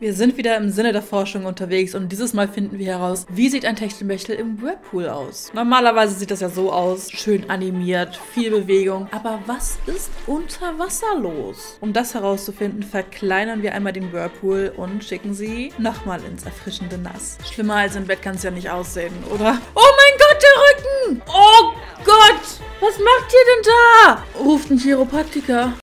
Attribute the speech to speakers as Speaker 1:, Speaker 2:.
Speaker 1: Wir sind wieder im Sinne der Forschung unterwegs und dieses Mal finden wir heraus, wie sieht ein Techtelmechtel im Whirlpool aus. Normalerweise sieht das ja so aus, schön animiert, viel Bewegung. Aber was ist unter Wasser los? Um das herauszufinden, verkleinern wir einmal den Whirlpool und schicken sie nochmal ins erfrischende Nass. Schlimmer als im Bett kann es ja nicht aussehen, oder? Oh mein Gott, der Rücken! Oh Gott! Was macht ihr denn da? Ruft einen Chiropraktiker.